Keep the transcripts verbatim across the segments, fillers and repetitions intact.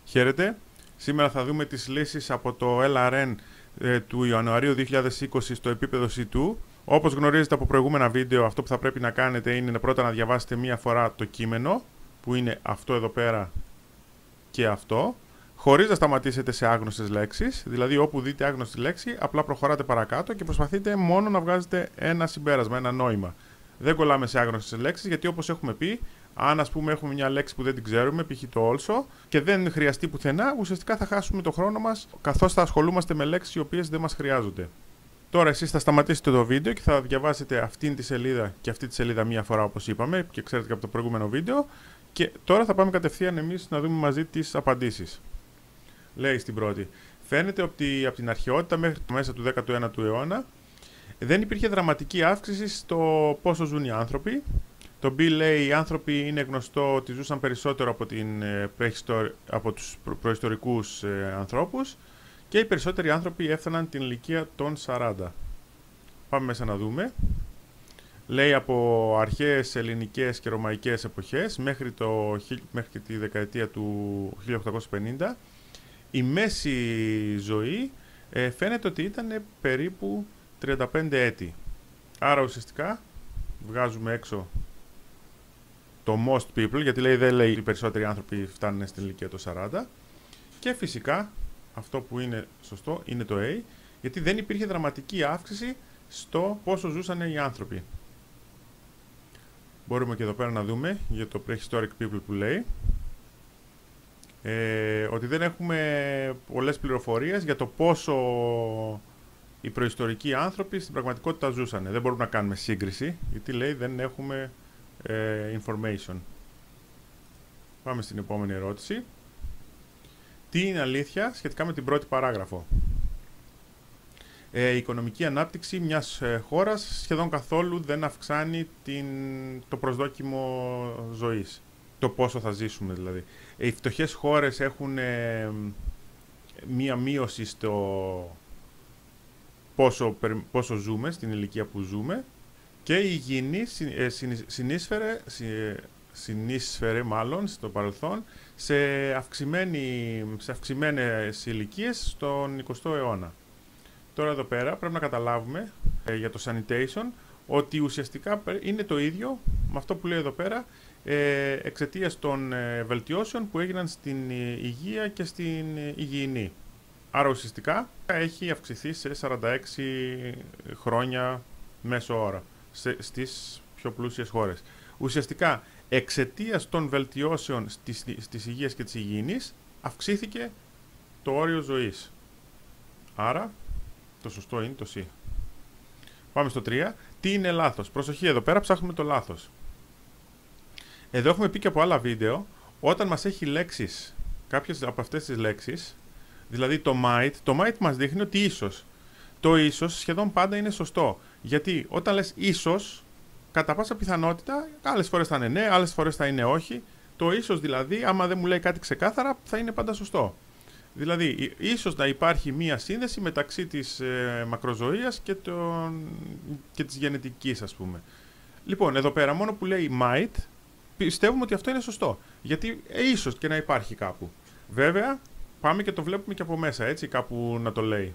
Χαίρετε. Σήμερα θα δούμε τις λύσεις από το L R N ε, του Ιανουαρίου δύο χιλιάδες είκοσι στο επίπεδο σι δύο. Όπως γνωρίζετε από προηγούμενα βίντεο, αυτό που θα πρέπει να κάνετε είναι πρώτα να διαβάσετε μία φορά το κείμενο, που είναι αυτό εδώ πέρα και αυτό, χωρίς να σταματήσετε σε άγνωστες λέξεις. Δηλαδή, όπου δείτε άγνωστη λέξη, απλά προχωράτε παρακάτω και προσπαθείτε μόνο να βγάζετε ένα συμπέρασμα, ένα νόημα. Δεν κολλάμε σε άγνωστες λέξεις, γιατί όπως έχουμε πει, αν ας πούμε έχουμε μια λέξη που δεν την ξέρουμε, π.χ. το also, και δεν χρειαστεί πουθενά, ουσιαστικά θα χάσουμε το χρόνο μας καθώς θα ασχολούμαστε με λέξεις οι οποίες δεν μας χρειάζονται. Τώρα εσείς θα σταματήσετε το βίντεο και θα διαβάσετε αυτήν τη σελίδα και αυτή τη σελίδα μία φορά όπως είπαμε και ξέρετε και από το προηγούμενο βίντεο. Και τώρα θα πάμε κατευθείαν εμείς να δούμε μαζί τις απαντήσεις. Λέει στην πρώτη: φαίνεται ότι από την αρχαιότητα μέχρι το μέσα του δέκατου ένατου αιώνα δεν υπήρχε δραματική αύξηση στο πόσο ζουν οι άνθρωποι. Το B λέει: οι άνθρωποι είναι γνωστό ότι ζούσαν περισσότερο από, την, από τους προϊστορικούς ε, ανθρώπους και οι περισσότεροι άνθρωποι έφταναν την ηλικία των σαράντα. Πάμε μέσα να δούμε. Λέει από αρχαίες ελληνικές και ρωμαϊκές εποχές μέχρι, το, μέχρι τη δεκαετία του χίλια οκτακόσια πενήντα η μέση ζωή ε, φαίνεται ότι ήταν περίπου τριάντα πέντε έτη. Άρα ουσιαστικά βγάζουμε έξω το most people, γιατί λέει, δεν λέει οι περισσότεροι άνθρωποι φτάνουν στην ηλικία των σαράντα, και φυσικά αυτό που είναι σωστό είναι το A, γιατί δεν υπήρχε δραματική αύξηση στο πόσο ζούσαν οι άνθρωποι. Μπορούμε και εδώ πέρα να δούμε για το prehistoric people που λέει ε, ότι δεν έχουμε πολλές πληροφορίες για το πόσο οι προϊστορικοί άνθρωποι στην πραγματικότητα ζούσαν. Δεν μπορούμε να κάνουμε σύγκριση, γιατί λέει δεν έχουμε ε, information. Πάμε στην επόμενη ερώτηση. Τι είναι αλήθεια σχετικά με την πρώτη παράγραφο? Ε, η οικονομική ανάπτυξη μιας ε, χώρας σχεδόν καθόλου δεν αυξάνει την, το προσδόκιμο ζωής. Το πόσο θα ζήσουμε δηλαδή. Ε, οι φτωχές χώρες έχουν ε, μία μείωση στο πόσο, πόσο ζούμε, στην ηλικία που ζούμε, και η υγιεινή ε, συνείσφερε, συνείσφερε μάλλον στο παρελθόν σε, αυξημένη, σε αυξημένες ηλικίες στον εικοστό αιώνα. Τώρα εδώ πέρα πρέπει να καταλάβουμε ε, για το sanitation ότι ουσιαστικά είναι το ίδιο με αυτό που λέει εδώ πέρα ε, εξαιτίας των ε, βελτιώσεων που έγιναν στην ε, υγεία και στην ε, υγιεινή. Άρα ουσιαστικά έχει αυξηθεί σε σαράντα έξι χρόνια μέσο ώρα σε, στις πιο πλούσιες χώρες. Ουσιαστικά εξαιτίας των βελτιώσεων στις, στις υγείας και της υγιεινής αυξήθηκε το όριο ζωής. Άρα το σωστό είναι το C. Πάμε στο τρία. Τι είναι λάθος? Προσοχή, εδώ πέρα ψάχνουμε το λάθος. Εδώ έχουμε πει και από άλλα βίντεο, όταν μας έχει λέξεις, κάποιες από αυτές τις λέξεις, δηλαδή το might, το might μας δείχνει ότι ίσως. Το ίσως σχεδόν πάντα είναι σωστό. Γιατί όταν λες ίσως, κατά πάσα πιθανότητα, άλλες φορές θα είναι ναι, άλλες φορές θα είναι όχι. Το ίσως δηλαδή, άμα δεν μου λέει κάτι ξεκάθαρα, θα είναι πάντα σωστό. Δηλαδή, ίσως να υπάρχει μία σύνδεση μεταξύ της ε, μακροζωίας και, τον, και της γενετικής, ας πούμε. Λοιπόν, εδώ πέρα, μόνο που λέει might, πιστεύουμε ότι αυτό είναι σωστό. Γιατί ε, ίσως και να υπάρχει κάπου. Βέβαια, πάμε και το βλέπουμε και από μέσα, έτσι, κάπου να το λέει.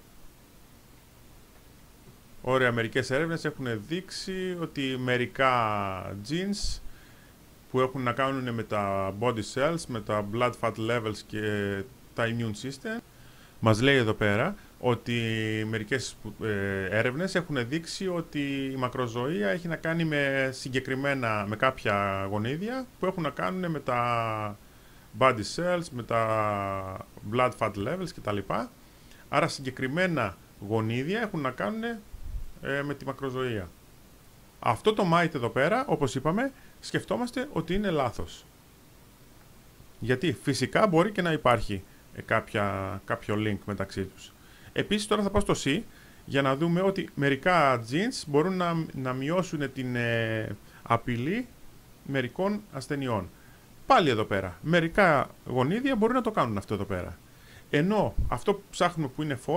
Ωραία, μερικές έρευνες έχουν δείξει ότι μερικά genes που έχουν να κάνουν με τα body cells, με τα blood fat levels και τα immune system, μας λέει εδώ πέρα ότι μερικές ε, έρευνες έχουν δείξει ότι η μακροζωία έχει να κάνει με συγκεκριμένα, με κάποια γονίδια που έχουν να κάνουν με τα body cells, με τα blood fat levels κτλ. Άρα συγκεκριμένα γονίδια έχουν να κάνουν ε, με τη μακροζωία. Αυτό το might εδώ πέρα, όπως είπαμε, σκεφτόμαστε ότι είναι λάθος. Γιατί φυσικά μπορεί και να υπάρχει ε, κάποια, κάποιο link μεταξύ τους. Επίσης τώρα θα πάω στο C για να δούμε ότι μερικά genes μπορούν να, να μειώσουν την ε, απειλή μερικών ασθενειών. Πάλι εδώ πέρα. Μερικά γονίδια μπορούν να το κάνουν αυτό εδώ πέρα. Ενώ αυτό που ψάχνουμε που είναι false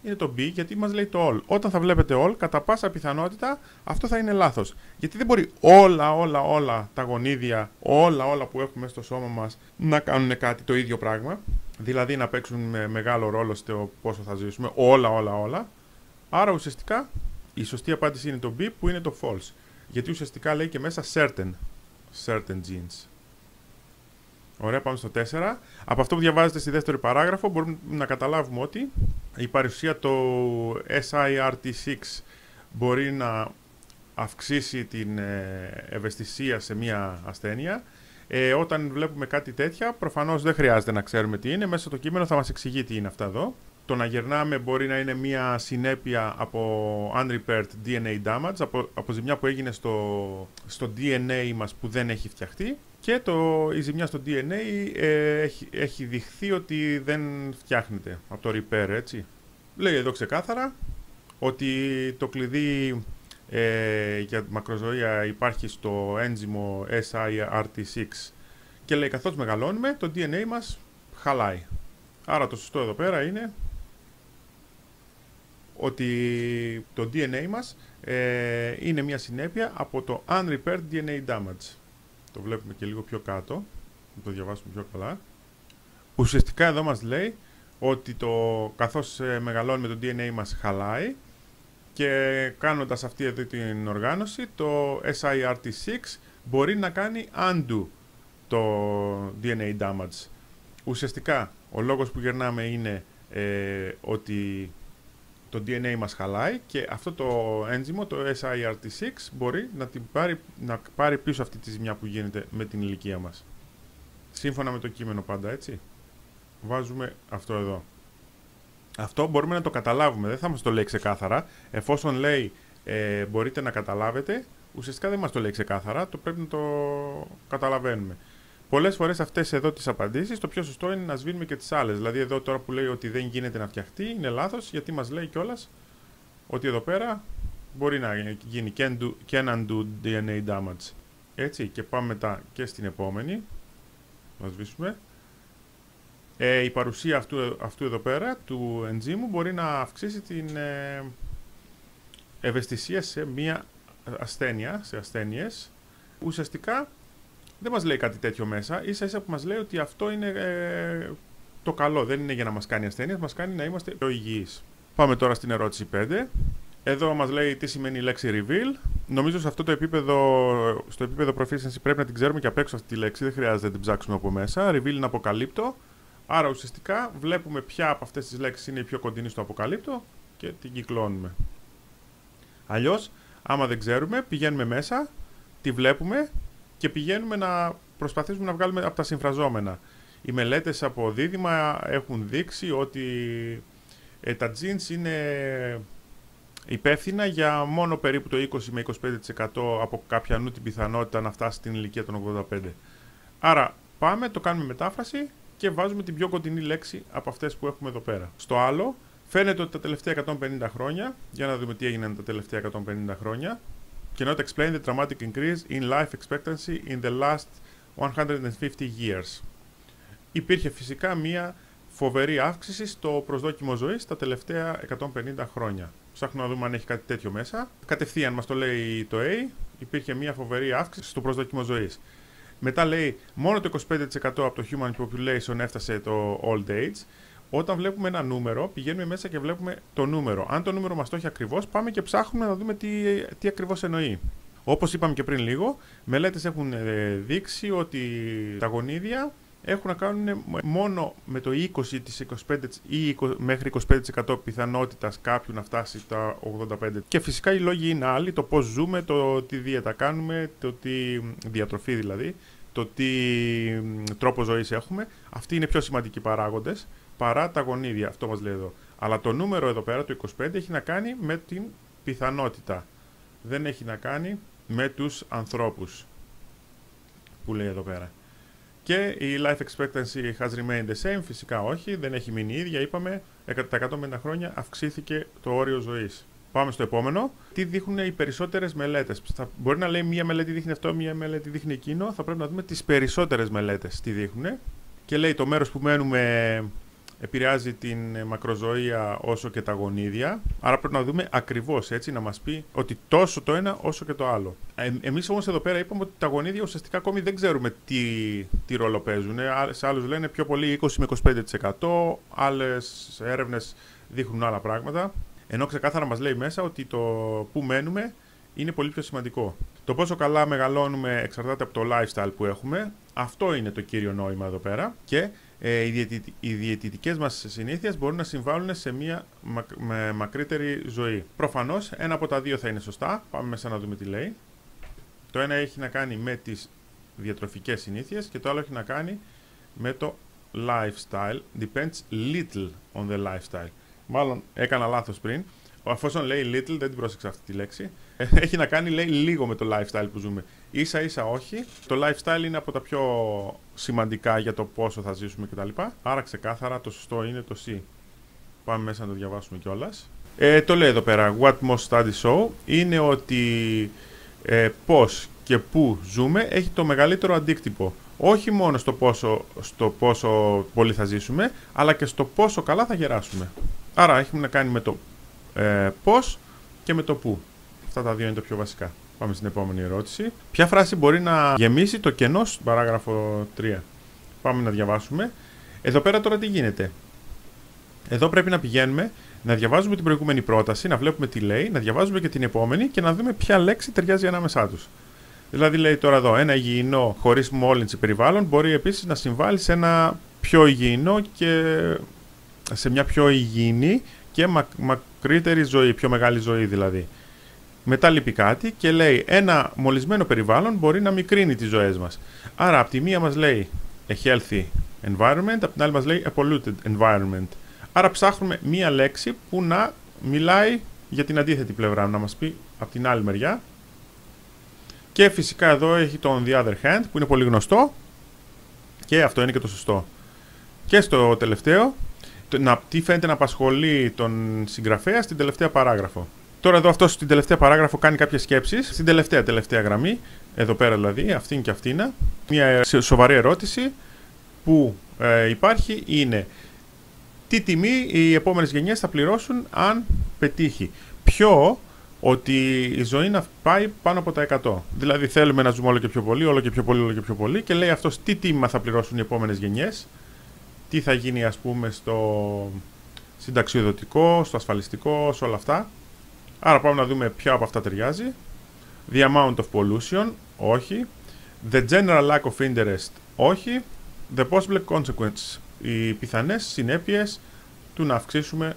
είναι το B, γιατί μας λέει το all. Όταν θα βλέπετε all, κατά πάσα πιθανότητα αυτό θα είναι λάθος. Γιατί δεν μπορεί όλα, όλα, όλα τα γονίδια, όλα, όλα που έχουμε στο σώμα μας να κάνουν κάτι το ίδιο πράγμα. Δηλαδή να παίξουν με μεγάλο ρόλο στο πόσο θα ζήσουμε. Όλα, όλα, όλα. Άρα ουσιαστικά η σωστή απάντηση είναι το B, που είναι το false. Γιατί ουσιαστικά λέει και μέσα certain. Certain genes. Ωραία, πάμε στο τέσσερα. Από αυτό που διαβάζετε στη δεύτερη παράγραφο μπορούμε να καταλάβουμε ότι η παρουσία του ες άι αρ τι εξ μπορεί να αυξήσει την ευαισθησία σε μια ασθένεια. Ε, όταν βλέπουμε κάτι τέτοια, προφανώς δεν χρειάζεται να ξέρουμε τι είναι. Μέσα στο κείμενο θα μας εξηγεί τι είναι αυτά εδώ. Το να γερνάμε μπορεί να είναι μια συνέπεια από unrepaired ντι εν έι damage, από, από ζημιά που έγινε στο, στο ντι εν έι μας που δεν έχει φτιαχτεί. Και το, η ζημιά στο ντι εν έι ε, έχει, έχει δειχθεί ότι δεν φτιάχνεται από το repair, έτσι. Λέει εδώ ξεκάθαρα ότι το κλειδί ε, για μακροζωία υπάρχει στο ένζυμο ες άι αρ τι εξ και λέει καθώς μεγαλώνουμε το ντι εν έι μας χαλάει. Άρα το σωστό εδώ πέρα είναι ότι το ντι εν έι μας ε, είναι μια συνέπεια από το unrepaired ντι εν έι damage. Το βλέπουμε και λίγο πιο κάτω, να το διαβάσουμε πιο καλά. Ουσιαστικά εδώ μας λέει ότι το, καθώς ε, μεγαλώνουμε το ντι εν έι μας χαλάει και κάνοντας αυτή εδώ την οργάνωση, το ες άι αρ τι εξ μπορεί να κάνει undo το ντι εν έι damage. Ουσιαστικά ο λόγος που γερνάμε είναι ε, ότι το ντι εν έι μας χαλάει και αυτό το ένζυμο, το ες άι αρ τι εξ, μπορεί να, την πάρει, να πάρει πίσω αυτή τη ζημιά που γίνεται με την ηλικία μας. Σύμφωνα με το κείμενο πάντα, έτσι. Βάζουμε αυτό εδώ. Αυτό μπορούμε να το καταλάβουμε, δεν θα μας το λέει ξεκάθαρα. Εφόσον λέει ε, μπορείτε να καταλάβετε, ουσιαστικά δεν μας το λέει ξεκάθαρα, το πρέπει να το καταλαβαίνουμε. Πολλές φορές αυτές εδώ τις απαντήσεις, το πιο σωστό είναι να σβήνουμε και τις άλλες. Δηλαδή εδώ τώρα που λέει ότι δεν γίνεται να φτιαχτεί, είναι λάθος, γιατί μας λέει κιόλας ότι εδώ πέρα μπορεί να γίνει can, do, can undo ντι εν έι damage. Έτσι, και πάμε μετά και στην επόμενη. Να σβήσουμε. Ε, η παρουσία αυτού, αυτού εδώ πέρα, του ενζήμου, μπορεί να αυξήσει την ε, ευαισθησία σε μία ασθένεια, σε ασθένειες. Ουσιαστικά δεν μας λέει κάτι τέτοιο μέσα, ίσα ίσα που μας λέει ότι αυτό είναι ε, το καλό, δεν είναι για να μας κάνει ασθένειες, μας κάνει να είμαστε πιο υγιείς. Πάμε τώρα στην ερώτηση πέντε. Εδώ μας λέει τι σημαίνει η λέξη reveal. Νομίζω σε αυτό το επίπεδο, στο επίπεδο proficiency πρέπει να την ξέρουμε και απ' έξω αυτή τη λέξη, δεν χρειάζεται να την ψάξουμε από μέσα. Reveal είναι αποκαλύπτω, άρα ουσιαστικά βλέπουμε ποια από αυτές τις λέξεις είναι η πιο κοντινή στο αποκαλύπτω και την κυκλώνουμε. Αλλιώς, άμα δεν ξέρουμε, πηγαίνουμε μέσα, τη βλέπουμε και πηγαίνουμε να προσπαθήσουμε να βγάλουμε από τα συμφραζόμενα. Οι μελέτες από δίδυμα έχουν δείξει ότι ε, τα genes είναι υπεύθυνα για μόνο περίπου το είκοσι με είκοσι πέντε τοις εκατό από κάποιανού την πιθανότητα να φτάσει στην ηλικία των ογδόντα πέντε. Άρα πάμε, το κάνουμε μετάφραση και βάζουμε την πιο κοντινή λέξη από αυτές που έχουμε εδώ πέρα. Στο άλλο, φαίνεται ότι τα τελευταία εκατόν πενήντα χρόνια, για να δούμε τι έγιναν τα τελευταία εκατόν πενήντα χρόνια, cannot explain the dramatic increase in life expectancy in the last one hundred fifty years. Υπήρχε φυσικά μία φοβερή αύξηση στο προσδόκιμο ζωής τα τελευταία εκατόν πενήντα χρόνια. Ψάχνω να δούμε αν έχει κάτι τέτοιο μέσα. Κατευθείαν μας το λέει το A, υπήρχε μία φοβερή αύξηση στο προσδόκιμο ζωής. Μετά λέει μόνο το είκοσι πέντε τοις εκατό από το human population έφτασε το old age. Όταν βλέπουμε ένα νούμερο, πηγαίνουμε μέσα και βλέπουμε το νούμερο. Αν το νούμερο μας το έχει ακριβώς, πάμε και ψάχνουμε να δούμε τι, τι ακριβώς εννοεί. Όπως είπαμε και πριν λίγο, μελέτες έχουν δείξει ότι τα γονίδια έχουν να κάνουν μόνο με το είκοσι τοις είκοσι πέντε ή μέχρι είκοσι πέντε τοις εκατό πιθανότητας κάποιου να φτάσει τα ογδόντα πέντε. Και φυσικά οι λόγοι είναι άλλοι, το πώς ζούμε, το τι δίαιτα κάνουμε, το τι διατροφή δηλαδή, το τι τρόπο ζωής έχουμε. Αυτοί είναι πιο σημαντικοί παράγοντες παρά τα γονίδια, αυτό μας λέει εδώ. Αλλά το νούμερο εδώ πέρα, το είκοσι πέντε, έχει να κάνει με την πιθανότητα. Δεν έχει να κάνει με τους ανθρώπους, που λέει εδώ πέρα. Και η life expectancy has remained the same, φυσικά όχι, δεν έχει μείνει ίδια, είπαμε, τα εκατόν πενήντα χρόνια αυξήθηκε το όριο ζωής. Πάμε στο επόμενο. Τι δείχνουν οι περισσότερες μελέτες. Θα, μπορεί να λέει μία μελέτη δείχνει αυτό, μία μελέτη δείχνει εκείνο, θα πρέπει να δούμε τις περισσότερες μελέτες τι δείχνουν. Και λέει το μέρος που μένουμε επηρεάζει την μακροζωία όσο και τα γονίδια. Άρα πρέπει να δούμε ακριβώς έτσι, να μας πει ότι τόσο το ένα όσο και το άλλο. Ε, εμείς όμως εδώ πέρα είπαμε ότι τα γονίδια ουσιαστικά ακόμη δεν ξέρουμε τι, τι ρόλο παίζουν. Σε άλλους λένε πιο πολύ είκοσι με είκοσι πέντε τοις εκατό, άλλες έρευνες δείχνουν άλλα πράγματα. Ενώ ξεκάθαρα μας λέει μέσα ότι το που μένουμε είναι πολύ πιο σημαντικό. Το πόσο καλά μεγαλώνουμε εξαρτάται από το lifestyle που έχουμε. Αυτό είναι το κύριο νόημα εδώ πέρα. Και ε, οι, διαιτητ, οι διαιτητικές μας συνήθειες μπορούν να συμβάλλουν σε μια μακ, με μακρύτερη ζωή. Προφανώς ένα από τα δύο θα είναι σωστά. Πάμε μέσα να δούμε τι λέει. Το ένα έχει να κάνει με τις διατροφικές συνήθειες και το άλλο έχει να κάνει με το lifestyle. Depends little on the lifestyle. Μάλλον έκανα λάθος πριν. Αφόσον λέει little, δεν την πρόσεξα αυτή τη λέξη. Έχει να κάνει, λέει, λίγο με το lifestyle που ζούμε. Ίσα ίσα όχι. Το lifestyle είναι από τα πιο σημαντικά για το πόσο θα ζήσουμε κτλ. Άρα ξεκάθαρα το σωστό είναι το C. Πάμε μέσα να το διαβάσουμε κιόλας. Ε, το λέει εδώ πέρα. What most studies show είναι ότι ε, πώς και πού ζούμε έχει το μεγαλύτερο αντίκτυπο. Όχι μόνο στο πόσο, στο πόσο πολύ θα ζήσουμε, αλλά και στο πόσο καλά θα γεράσουμε. Άρα έχει να κάνει με το ε, πώς και με το πού. Αυτά τα δύο είναι το πιο βασικά. Πάμε στην επόμενη ερώτηση. Ποια φράση μπορεί να γεμίσει το κενό στην παράγραφο τρία. Πάμε να διαβάσουμε. Εδώ πέρα τώρα τι γίνεται. Εδώ πρέπει να πηγαίνουμε, να διαβάζουμε την προηγούμενη πρόταση, να βλέπουμε τι λέει, να διαβάζουμε και την επόμενη και να δούμε ποια λέξη ταιριάζει ανάμεσά τους. Δηλαδή λέει τώρα εδώ, ένα υγιεινό χωρίς μόλυνση περιβάλλον μπορεί επίσης να συμβάλλει σε ένα πιο υγιεινό και σε μια πιο υγιεινή και μακ, μακρύτερη ζωή, πιο μεγάλη ζωή δηλαδή. Μετά λείπει κάτι και λέει ένα μολυσμένο περιβάλλον μπορεί να μικρύνει τις ζωές μας. Άρα από τη μία μας λέει a healthy environment, από την άλλη μας λέει a polluted environment. Άρα ψάχνουμε μία λέξη που να μιλάει για την αντίθετη πλευρά, να μας πει από την άλλη μεριά. Και φυσικά εδώ έχει το on the other hand που είναι πολύ γνωστό και αυτό είναι και το σωστό. Και στο τελευταίο, να, τι φαίνεται να απασχολεί τον συγγραφέα στην τελευταία παράγραφο. Τώρα εδώ αυτό στην τελευταία παράγραφο κάνει κάποιες σκέψεις. Στην τελευταία τελευταία γραμμή, εδώ πέρα δηλαδή, αυτήν και αυτήν, μια σοβαρή ερώτηση που ε, υπάρχει είναι τι τιμή οι επόμενες γενιές θα πληρώσουν αν πετύχει. Ποιο ότι η ζωή να πάει πάνω από τα εκατό. Δηλαδή θέλουμε να ζούμε όλο και πιο πολύ, όλο και πιο πολύ, όλο και πιο πολύ και λέει αυτός τι τίμημα θα πληρώσουν οι επόμενες γενιές, τι θα γίνει ας πούμε στο συνταξιοδοτικό, στο ασφαλιστικό, σε όλα αυτά. Άρα πάμε να δούμε ποια από αυτά ταιριάζει. The amount of pollution, όχι. The general lack of interest, όχι. The possible consequence, οι πιθανές συνέπειες του να αυξήσουμε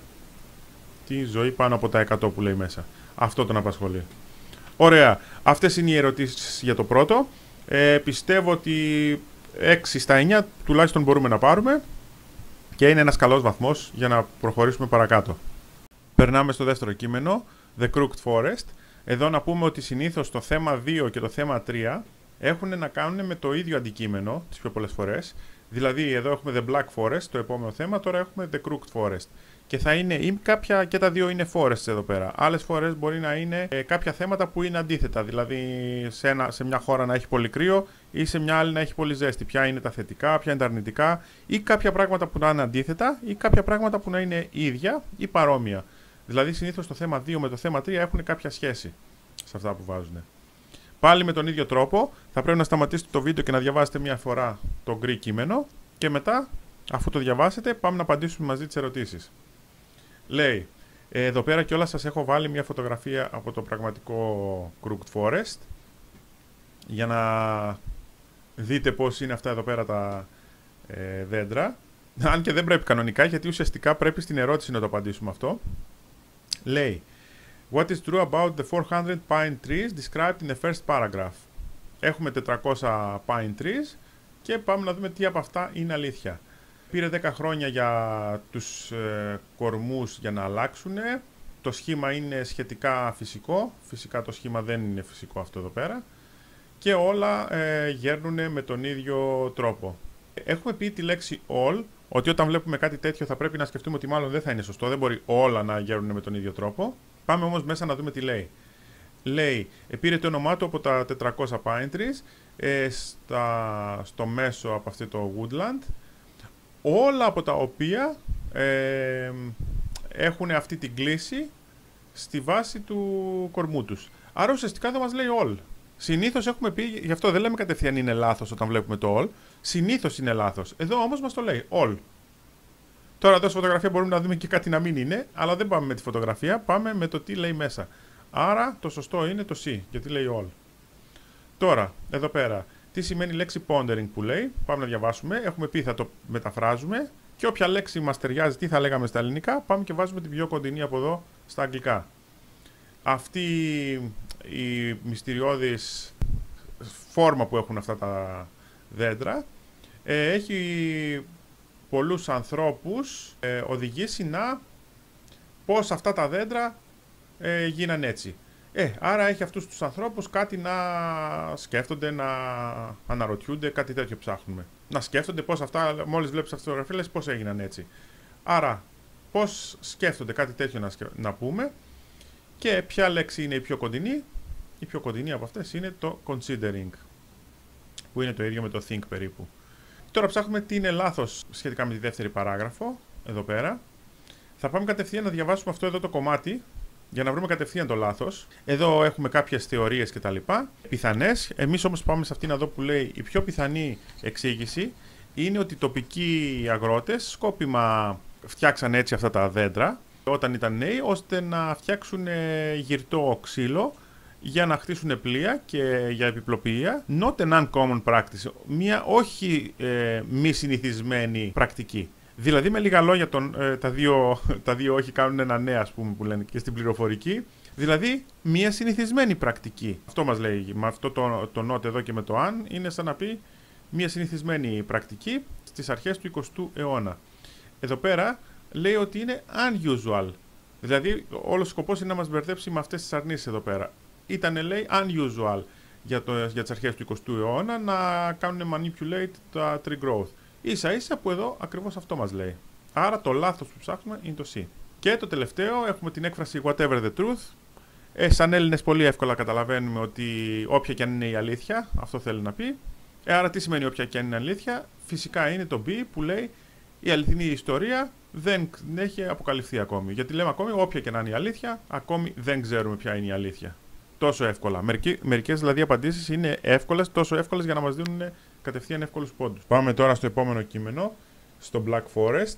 τη ζωή πάνω από τα εκατό που λέει μέσα. Αυτό τον απασχολεί. Ωραία. Αυτές είναι οι ερωτήσεις για το πρώτο. Ε, πιστεύω ότι έξι στα εννιά τουλάχιστον μπορούμε να πάρουμε και είναι ένας καλός βαθμός για να προχωρήσουμε παρακάτω. Περνάμε στο δεύτερο κείμενο, The Crooked Forest. Εδώ να πούμε ότι συνήθως το θέμα δύο και το θέμα τρία έχουν να κάνουν με το ίδιο αντικείμενο τις πιο πολλές φορές. Δηλαδή εδώ έχουμε The Black Forest, το επόμενο θέμα, τώρα έχουμε The Crooked Forest. Και θα είναι ή κάποια και τα δύο είναι forests εδώ πέρα. Άλλες φορές μπορεί να είναι ε, κάποια θέματα που είναι αντίθετα. Δηλαδή σε, ένα, σε μια χώρα να έχει πολύ κρύο ή σε μια άλλη να έχει πολύ ζέστη. Ποια είναι τα θετικά, ποια είναι τα αρνητικά, ή κάποια πράγματα που να είναι αντίθετα ή κάποια πράγματα που να είναι ίδια ή παρόμοια. Δηλαδή συνήθως το θέμα δύο με το θέμα τρία έχουν κάποια σχέση σε αυτά που βάζουν. Πάλι με τον ίδιο τρόπο θα πρέπει να σταματήσετε το βίντεο και να διαβάσετε μια φορά το γκρι κείμενο και μετά, αφού το διαβάσετε, πάμε να απαντήσουμε μαζί τις ερωτήσεις. Λέει, εδώ πέρα κιόλας σας έχω βάλει μια φωτογραφία από το πραγματικό Crooked Forest για να δείτε πώς είναι αυτά εδώ πέρα τα ε, δέντρα. Αν και δεν πρέπει κανονικά, γιατί ουσιαστικά πρέπει στην ερώτηση να το απαντήσουμε αυτό. Λέει, What is true about the four hundred pine trees described in the first paragraph? Έχουμε τετρακόσια pine trees και πάμε να δούμε τι από αυτά είναι αλήθεια. Πήρε δέκα χρόνια για τους ε, κορμούς για να αλλάξουν. Το σχήμα είναι σχετικά φυσικό. Φυσικά το σχήμα δεν είναι φυσικό αυτό εδώ πέρα. Και όλα ε, γέρνουν με τον ίδιο τρόπο. Έχουμε πει τη λέξη all, ότι όταν βλέπουμε κάτι τέτοιο θα πρέπει να σκεφτούμε ότι μάλλον δεν θα είναι σωστό. Δεν μπορεί όλα να γέρνουν με τον ίδιο τρόπο. Πάμε όμως μέσα να δούμε τι λέει. Λέει, πήρε το όνομά του από τα τετρακόσια pine trees ε, στα, στο μέσο από αυτό το woodland. όλα από τα οποία ε, έχουν αυτή την κλίση στη βάση του κορμού τους. Άρα ουσιαστικά δεν μας λέει all. Συνήθως έχουμε πει, γι' αυτό δεν λέμε κατευθείαν είναι λάθος όταν βλέπουμε το all. Συνήθως είναι λάθος. Εδώ όμως μας το λέει all. Τώρα εδώ στη φωτογραφία μπορούμε να δούμε και κάτι να μην είναι, αλλά δεν πάμε με τη φωτογραφία, πάμε με το τι λέει μέσα. Άρα το σωστό είναι το C, γιατί λέει all. Τώρα, εδώ πέρα, τι σημαίνει η λέξη pondering που λέει, πάμε να διαβάσουμε, έχουμε πει θα το μεταφράζουμε και όποια λέξη μας ταιριάζει, τι θα λέγαμε στα ελληνικά, πάμε και βάζουμε την πιο κοντινή από εδώ στα αγγλικά. Αυτή η μυστηριώδης φόρμα που έχουν αυτά τα δέντρα ε, έχει πολλούς ανθρώπους ε, οδηγήσει να πώς αυτά τα δέντρα ε, γίνανε έτσι. Ε, άρα έχει αυτούς τους ανθρώπους κάτι να σκέφτονται, να αναρωτιούνται, κάτι τέτοιο ψάχνουμε. Να σκέφτονται πώς αυτά, μόλις βλέπεις αυτή τη φωτογραφία, λες πώς έγιναν έτσι. Άρα, πώς σκέφτονται κάτι τέτοιο να, σκε... να πούμε και ποια λέξη είναι η πιο κοντινή. Η πιο κοντινή από αυτές είναι το considering, που είναι το ίδιο με το think περίπου. Τώρα ψάχνουμε τι είναι λάθος σχετικά με τη δεύτερη παράγραφο, εδώ πέρα. Θα πάμε κατευθείαν να διαβάσουμε αυτό εδώ το κομμάτι, για να βρούμε κατευθείαν το λάθος. Εδώ έχουμε κάποιες θεωρίες κτλ. Πιθανές. Εμείς όμως πάμε σε αυτήν εδώ που λέει η πιο πιθανή εξήγηση είναι ότι οι τοπικοί αγρότες σκόπιμα φτιάξαν έτσι αυτά τα δέντρα όταν ήταν νέοι, ώστε να φτιάξουν γυρτό ξύλο για να χτίσουν πλοία και για επιπλοποιία. Not an uncommon practice. Μια όχι ε, μη συνηθισμένη πρακτική. Δηλαδή, με λίγα λόγια, τον, ε, τα, δύο, τα δύο όχι κάνουν ένα ναι, ας πούμε, που λένε και στην πληροφορική. Δηλαδή, μια συνηθισμένη πρακτική. Αυτό μας λέει, με αυτό το, το not εδώ και με το αν, είναι σαν να πει μια συνηθισμένη πρακτική στις αρχές του εικοστού αιώνα. Εδώ πέρα λέει ότι είναι unusual. Δηλαδή, όλος ο σκοπός είναι να μας μπερδέψει με αυτές τις αρνήσεις εδώ πέρα. Ήτανε, λέει, unusual για, το, για τις αρχές του εικοστού αιώνα να κάνουν manipulate τα tree growth. Ίσα ίσα που εδώ ακριβώς αυτό μας λέει. Άρα το λάθος που ψάχνουμε είναι το C. Και το τελευταίο έχουμε την έκφραση whatever the truth. Ε, σαν Έλληνες πολύ εύκολα καταλαβαίνουμε ότι όποια και αν είναι η αλήθεια, αυτό θέλει να πει. Ε, άρα τι σημαίνει όποια και αν είναι αλήθεια? Φυσικά είναι το B που λέει η αληθινή ιστορία δεν έχει αποκαλυφθεί ακόμη. Γιατί λέμε ακόμη όποια και να είναι η αλήθεια, ακόμη δεν ξέρουμε ποια είναι η αλήθεια. Τόσο εύκολα. Μερικοί, μερικές δηλαδή απαντήσεις είναι εύκολες, τόσο εύκολες για να μας δίνουν κατευθείαν εύκολους πόντους. Πάμε τώρα στο επόμενο κείμενο, στο Black Forest.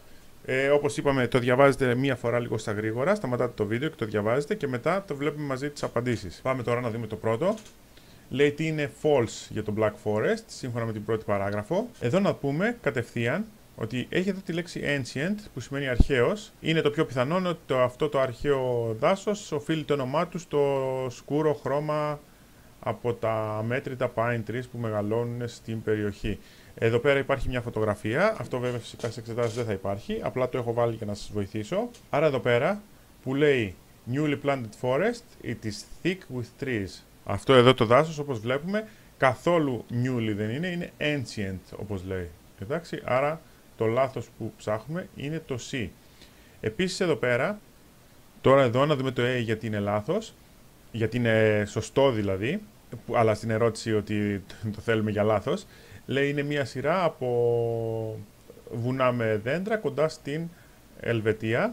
Ε, όπως είπαμε, το διαβάζετε μία φορά λίγο στα γρήγορα, σταματάτε το βίντεο και το διαβάζετε και μετά το βλέπουμε μαζί τις απαντήσεις. Πάμε τώρα να δούμε το πρώτο. Λέει τι είναι false για το Black Forest, σύμφωνα με την πρώτη παράγραφο. Εδώ να πούμε κατευθείαν ότι έχει εδώ τη λέξη ancient, που σημαίνει αρχαίος. Είναι το πιο πιθανό ότι το, αυτό το αρχαίο δάσος οφείλει το όνομά του στο σκούρο χρώμα από τα αμέτρητα pine trees που μεγαλώνουν στην περιοχή. Εδώ πέρα υπάρχει μια φωτογραφία. Αυτό βέβαια φυσικά σε εξετάσεις δεν θα υπάρχει. Απλά το έχω βάλει για να σας βοηθήσω. Άρα εδώ πέρα που λέει newly planted forest, it is thick with trees. Αυτό εδώ το δάσος, όπως βλέπουμε, καθόλου newly δεν είναι, είναι ancient όπως λέει. Εντάξει, άρα το λάθος που ψάχνουμε είναι το C. Επίσης εδώ πέρα, τώρα εδώ να δούμε το A γιατί είναι λάθος, γιατί είναι σωστό δηλαδή, αλλά στην ερώτηση ότι το θέλουμε για λάθος, λέει είναι μια σειρά από βουνά με δέντρα κοντά στην Ελβετία.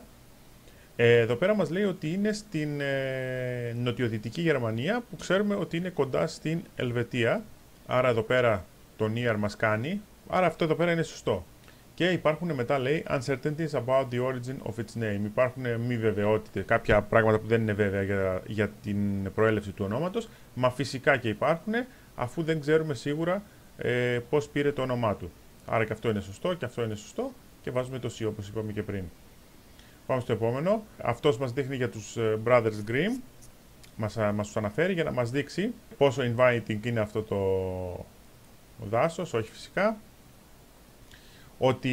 Ε, εδώ πέρα μας λέει ότι είναι στην ε, νοτιοδυτική Γερμανία, που ξέρουμε ότι είναι κοντά στην Ελβετία. Άρα εδώ πέρα το near μας κάνει, άρα αυτό εδώ πέρα είναι σωστό. Και υπάρχουν μετά, λέει, uncertainties about the origin of its name. Υπάρχουν μη βεβαιότητες, κάποια πράγματα που δεν είναι βέβαια για, για την προέλευση του ονόματος, μα φυσικά και υπάρχουν, αφού δεν ξέρουμε σίγουρα ε, πώς πήρε το όνομά του. Άρα και αυτό είναι σωστό και αυτό είναι σωστό και βάζουμε το C όπως είπαμε και πριν. Πάμε στο επόμενο. Αυτός μας δείχνει για τους Brothers Grimm, μας, μας τους αναφέρει για να μας δείξει πόσο inviting είναι αυτό το δάσος, όχι φυσικά. Ότι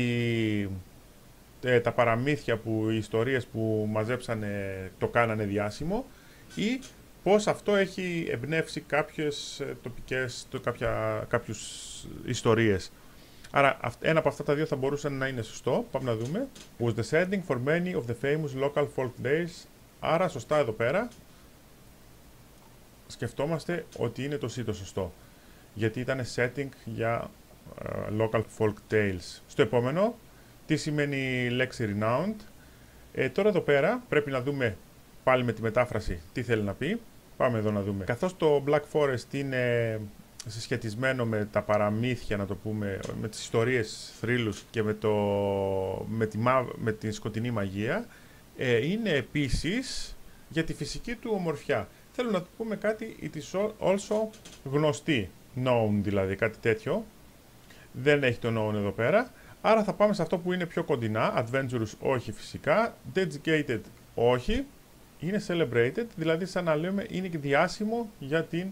ε, τα παραμύθια, που, οι ιστορίες που μαζέψανε το κάνανε διάσημο, ή πώς αυτό έχει εμπνεύσει κάποιες ε, τοπικές, το, κάποια, κάποιους ιστορίες. Άρα ένα από αυτά τα δύο θα μπορούσαν να είναι σωστό. Πάμε να δούμε. Was the setting for many of the famous local folk days. Άρα σωστά εδώ πέρα σκεφτόμαστε ότι είναι το C το σωστό. Γιατί ήταν setting για uh, local folk tales. Στο επόμενο, τι σημαίνει η λέξη renowned. Ε, τώρα εδώ πέρα πρέπει να δούμε πάλι με τη μετάφραση τι θέλει να πει. Πάμε εδώ να δούμε. Καθώς το Black Forest είναι συσχετισμένο με τα παραμύθια, να το πούμε, με τις ιστορίες θρύλους και με, το, με, τη, με τη σκοτεινή μαγεία, ε, είναι επίσης για τη φυσική του ομορφιά. Θέλω να του πούμε κάτι, it is also γνωστή, known δηλαδή, κάτι τέτοιο. Δεν έχει το known εδώ πέρα. Άρα θα πάμε σε αυτό που είναι πιο κοντινά, adventurous όχι φυσικά, dedicated όχι, είναι celebrated, δηλαδή σαν να λέμε είναι και διάσημο για την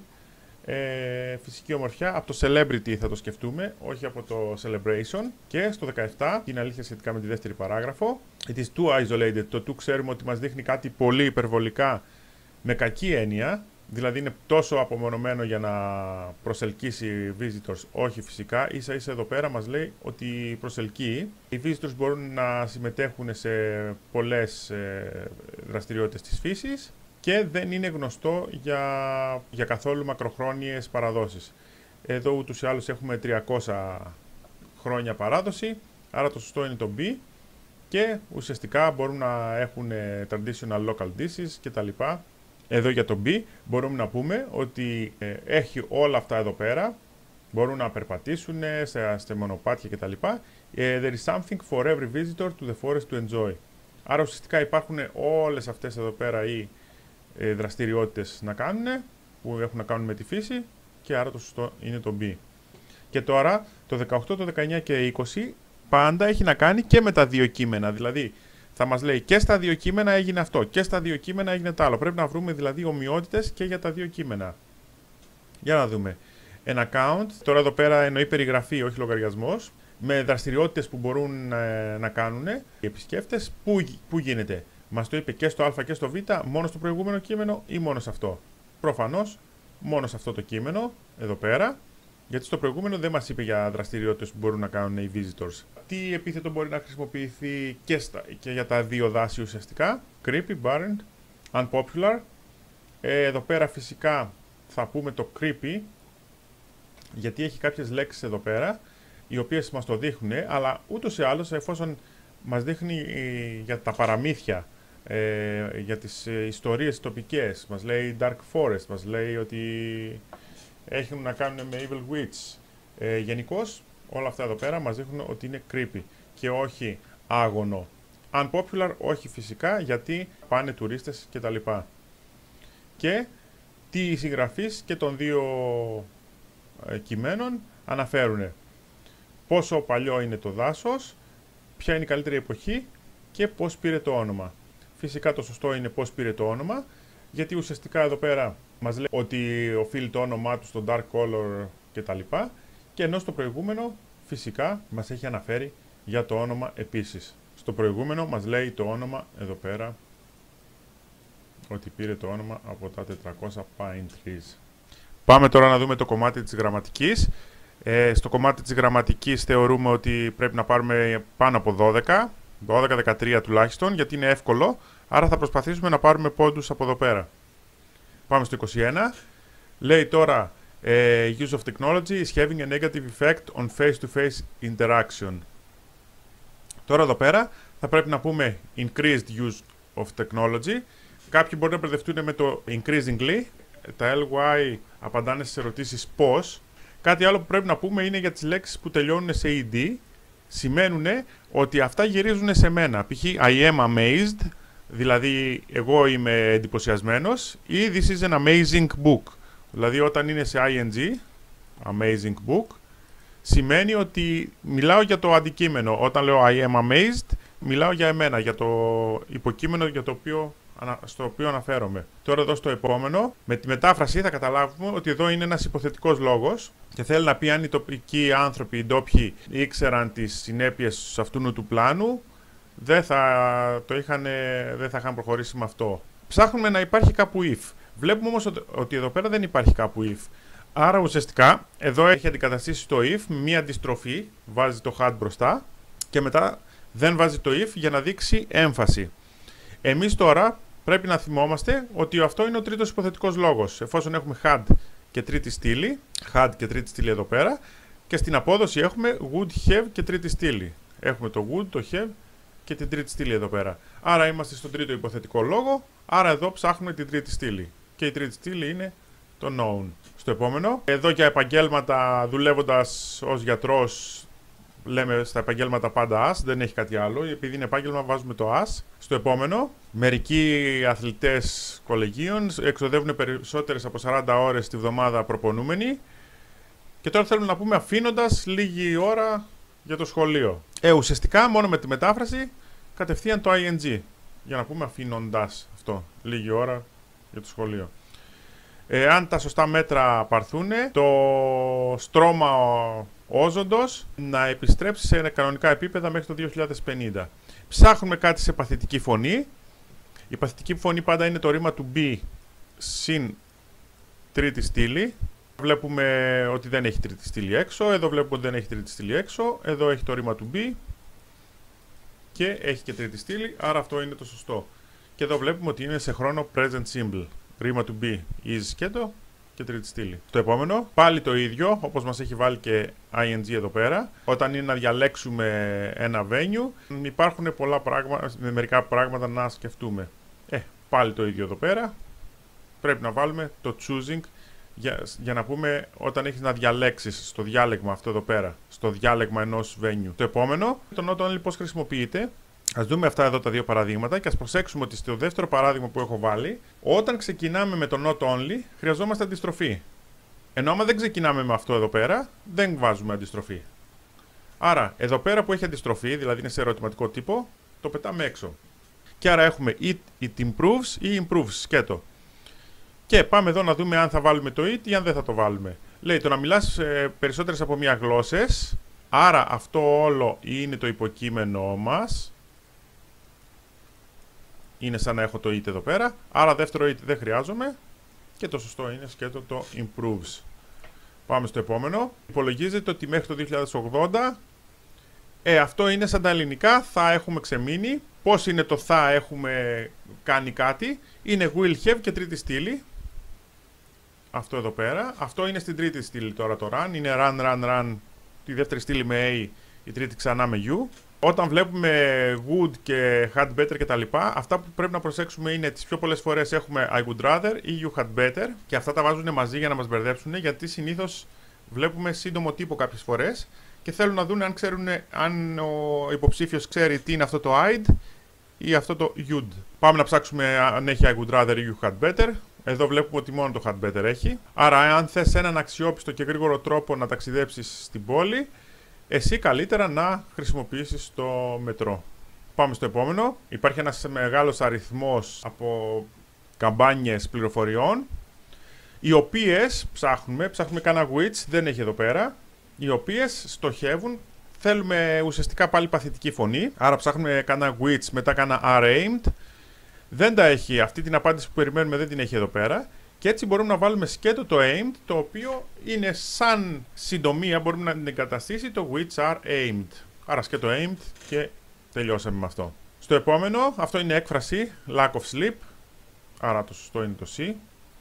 ε, φυσική ομορφιά. Από το celebrity θα το σκεφτούμε, όχι από το celebration. Και στο δεκαεπτά, είναι αλήθεια σχετικά με τη δεύτερη παράγραφο, it is too isolated, το too ξέρουμε ότι μας δείχνει κάτι πολύ υπερβολικά με κακή έννοια, δηλαδή είναι τόσο απομονωμένο για να προσελκύσει visitors, όχι φυσικά. Ίσα ίσα εδώ πέρα μας λέει ότι προσελκύει. Οι visitors μπορούν να συμμετέχουν σε πολλές ε, δραστηριότητες της φύσης και δεν είναι γνωστό για, για καθόλου μακροχρόνιες παραδόσεις. Εδώ ούτως ή άλλως έχουμε τριακόσια χρόνια παράδοση, άρα το σωστό είναι το B και ουσιαστικά μπορούν να έχουν traditional local dishes κτλ. Εδώ για το B μπορούμε να πούμε ότι ε, έχει όλα αυτά εδώ πέρα, μπορούν να περπατήσουν σε, σε μονοπάτια κτλ. Ε, there is something for every visitor to the forest to enjoy. Άρα ουσιαστικά υπάρχουν όλες αυτές εδώ πέρα οι ε, δραστηριότητες να κάνουν, που έχουν να κάνουν με τη φύση και άρα το σωστό είναι το B. Και τώρα το δεκαοκτώ, το δεκαεννιά και είκοσι πάντα έχει να κάνει και με τα δύο κείμενα, δηλαδή θα μας λέει και στα δύο κείμενα έγινε αυτό και στα δύο κείμενα έγινε το άλλο. Πρέπει να βρούμε δηλαδή ομοιότητες και για τα δύο κείμενα. Για να δούμε. Ένα account, τώρα εδώ πέρα εννοεί περιγραφή, όχι λογαριασμός, με δραστηριότητες που μπορούν ε, να κάνουν οι επισκέπτες. Πού, πού γίνεται. Μας το είπε και στο α και στο β, μόνο στο προηγούμενο κείμενο ή μόνο σε αυτό. Προφανώς μόνο σε αυτό το κείμενο, εδώ πέρα. Γιατί στο προηγούμενο δεν μας είπε για δραστηριότητες που μπορούν να κάνουν οι visitors. Τι επίθετο μπορεί να χρησιμοποιηθεί και, στα, και για τα δύο δάση ουσιαστικά. Creepy, barren, unpopular. Ε, εδώ πέρα φυσικά θα πούμε το creepy, γιατί έχει κάποιες λέξεις εδώ πέρα, οι οποίες μας το δείχνουν, αλλά ούτως ή άλλως εφόσον μας δείχνει ε, για τα παραμύθια, ε, για τις ε, ιστορίες τοπικές, μας λέει Dark Forest, μας λέει ότι έχουν να κάνουν με Evil Witch. Ε, γενικώς, όλα αυτά εδώ πέρα μας δείχνουν ότι είναι creepy και όχι άγωνο. Unpopular, όχι φυσικά, γιατί πάνε τουρίστες κτλ. Και τι οι συγγραφείς και των δύο ε, κειμένων αναφέρουν. Πόσο παλιό είναι το δάσος, ποια είναι η καλύτερη εποχή και πώς πήρε το όνομα. Φυσικά το σωστό είναι πώς πήρε το όνομα, γιατί ουσιαστικά εδώ πέρα μας λέει ότι οφείλει το όνομά του στο dark color κτλ. Και ενώ στο προηγούμενο φυσικά μας έχει αναφέρει για το όνομα επίσης. Στο προηγούμενο μας λέει το όνομα εδώ πέρα, ότι πήρε το όνομα από τα τετρακόσια pine trees. Πάμε τώρα να δούμε το κομμάτι της γραμματικής. Ε, στο κομμάτι της γραμματικής θεωρούμε ότι πρέπει να πάρουμε πάνω από δώδεκα, δώδεκα δεκατρία τουλάχιστον, γιατί είναι εύκολο. Άρα θα προσπαθήσουμε να πάρουμε πόντους από εδώ πέρα. Πάμε στο είκοσι ένα. Λέει τώρα uh, use of technology is having a negative effect on face-to-face interaction. Τώρα εδώ πέρα θα πρέπει να πούμε increased use of technology. Κάποιοι μπορεί να μπερδευτούν με το increasingly. Τα ελ γουάι απαντάνε στις ερωτήσεις πώς. Κάτι άλλο που πρέπει να πούμε είναι για τις λέξεις που τελειώνουν σε ed. Σημαίνουν ότι αυτά γυρίζουν σε μένα. Π.χ. I am amazed, δηλαδή εγώ είμαι εντυπωσιασμένος, ή this is an amazing book. Δηλαδή όταν είναι σε ing, amazing book, σημαίνει ότι μιλάω για το αντικείμενο. Όταν λέω I am amazed, μιλάω για εμένα, για το υποκείμενο για το οποίο, στο οποίο αναφέρομαι. Τώρα εδώ στο επόμενο, με τη μετάφραση θα καταλάβουμε ότι εδώ είναι ένας υποθετικός λόγος και θέλει να πει αν οι τοπικοί άνθρωποι, οι ντόπιοι, ήξεραν τις συνέπειες αυτού του πλάνου, δεν θα, το είχαν, δεν θα είχαν προχωρήσει με αυτό. Ψάχνουμε να υπάρχει κάπου if. Βλέπουμε όμως ότι, ότι εδώ πέρα δεν υπάρχει κάπου if. Άρα ουσιαστικά εδώ έχει αντικαταστήσει το if με μία αντιστροφή, βάζει το had μπροστά και μετά δεν βάζει το if για να δείξει έμφαση. Εμείς τώρα πρέπει να θυμόμαστε ότι αυτό είναι ο τρίτος υποθετικός λόγος. Εφόσον έχουμε had και τρίτη στήλη, had και τρίτη στήλη εδώ πέρα, Και στην απόδοση έχουμε wood, have και τρίτη στήλη. Έχουμε το wood, το have και την τρίτη στήλη εδώ πέρα. Άρα είμαστε στον τρίτο υποθετικό λόγο, άρα εδώ ψάχνουμε την τρίτη στήλη. Και η τρίτη στήλη είναι το known. Στο επόμενο, εδώ για επαγγέλματα, δουλεύοντας ως γιατρός, λέμε στα επαγγέλματα πάντα as, δεν έχει κάτι άλλο. Επειδή είναι επάγγελμα, βάζουμε το as. Στο επόμενο, μερικοί αθλητές κολεγίων εξοδεύουν περισσότερες από σαράντα ώρες τη βδομάδα προπονούμενοι. Και τώρα θέλουμε να πούμε αφήνοντας λίγη ώρα για το σχολείο. Ε, ουσιαστικά μόνο με τη μετάφραση κατευθείαν το ing. Για να πούμε αφήνοντας αυτό, λίγη ώρα για το σχολείο. Ε, αν τα σωστά μέτρα πάρθουν, το στρώμα όζοντος να επιστρέψει σε κανονικά επίπεδα μέχρι το δύο χιλιάδες πενήντα. Ψάχνουμε κάτι σε παθητική φωνή. Η παθητική φωνή πάντα είναι το ρήμα του B συν τρίτη στήλη. Βλέπουμε ότι δεν έχει τρίτη στήλη έξω. Εδώ βλέπουμε ότι δεν έχει τρίτη στήλη έξω. Εδώ έχει το ρήμα του B και έχει και τρίτη στήλη, άρα αυτό είναι το σωστό. Και εδώ βλέπουμε ότι είναι σε χρόνο present simple. Ρήμα του B is σκέτο και τρίτη στήλη. Το επόμενο, πάλι το ίδιο, όπως μας έχει βάλει και ing εδώ πέρα. Όταν είναι να διαλέξουμε ένα venue, υπάρχουν πολλά πράγματα, μερικά πράγματα να σκεφτούμε. Ε, πάλι το ίδιο εδώ πέρα. Πρέπει να βάλουμε το choosing για, για να πούμε όταν έχεις να διαλέξεις στο διάλεγμα αυτό εδώ πέρα, στο διάλεγμα ενός venue. Το επόμενο, το not only πώς χρησιμοποιείται. Ας δούμε αυτά εδώ τα δύο παραδείγματα και ας προσέξουμε ότι στο δεύτερο παράδειγμα που έχω βάλει, όταν ξεκινάμε με το not only, χρειαζόμαστε αντιστροφή. Ενώ άμα δεν ξεκινάμε με αυτό εδώ πέρα, δεν βάζουμε αντιστροφή. Άρα, εδώ πέρα που έχει αντιστροφή, δηλαδή είναι σε ερωτηματικό τύπο, το πετάμε έξω. Και άρα έχουμε it, it improves ή improves, σκέτο. Και πάμε εδώ να δούμε αν θα βάλουμε το it ή αν δεν θα το βάλουμε. Λέει το να μιλάς ε, περισσότερες από μία γλώσσες, άρα αυτό όλο είναι το υποκείμενό μας. Είναι σαν να έχω το it εδώ πέρα, άρα δεύτερο it δεν χρειάζομαι και το σωστό είναι σκέτο το improves. Πάμε στο επόμενο. Υπολογίζεται ότι μέχρι το δύο χιλιάδες ογδόντα, ε, αυτό είναι σαν τα ελληνικά, θα έχουμε ξεμείνει. Πώς είναι το θα έχουμε κάνει κάτι, είναι will have και τρίτη στήλη. Αυτό εδώ πέρα, αυτό είναι στην τρίτη στήλη τώρα το run, είναι run, run, run, τη δεύτερη στήλη με a, η τρίτη ξανά με u. Όταν βλέπουμε would και had better και τα λοιπά, αυτά που πρέπει να προσέξουμε είναι τις πιο πολλές φορές έχουμε I would rather ή you had better και αυτά τα βάζουν μαζί για να μας μπερδέψουν, γιατί συνήθως βλέπουμε σύντομο τύπο κάποιες φορές και θέλουν να δουν αν, ξέρουν, αν ο υποψήφιος ξέρει τι είναι αυτό το I'd ή αυτό το you'd. Πάμε να ψάξουμε αν έχει I would rather ή you had better. Εδώ βλέπουμε ότι μόνο το had better έχει. Άρα αν θες έναν αξιόπιστο και γρήγορο τρόπο να ταξιδέψεις στην πόλη, εσύ καλύτερα να χρησιμοποιήσεις το μετρό. Πάμε στο επόμενο. Υπάρχει ένας μεγάλος αριθμός από καμπάνιες πληροφοριών, οι οποίες ψάχνουμε, ψάχνουμε κάνα which, δεν έχει εδώ πέρα, οι οποίες στοχεύουν, θέλουμε ουσιαστικά πάλι παθητική φωνή, άρα ψάχνουμε κάνα which, μετά κάνα are aimed, δεν τα έχει, αυτή την απάντηση που περιμένουμε δεν την έχει εδώ πέρα. Και έτσι μπορούμε να βάλουμε σκέτο το aimed, το οποίο είναι σαν συντομία, μπορούμε να την εγκαταστήσει το which are aimed. Άρα σκέτο aimed και τελειώσαμε με αυτό. Στο επόμενο, αυτό είναι έκφραση, lack of sleep, άρα το σωστό είναι το C.